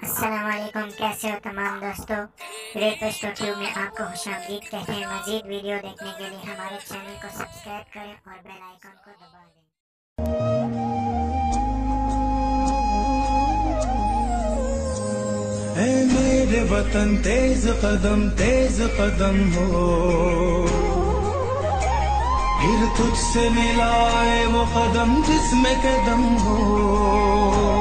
अस्सलामुअलैकुम, कैसे हो तमाम दोस्तों। रेड पेस्टो ट्यूब में आपको खुशामदीद कहते हैं। मजीद वीडियो देखने के लिए हमारे चैनल को सब्सक्राइब करें और बेल आइकन को दबा दें। ऐ मेरे वतन तेज कदम हो, फिर तुझसे मिलाए वो कदम जिसमें कदम हो।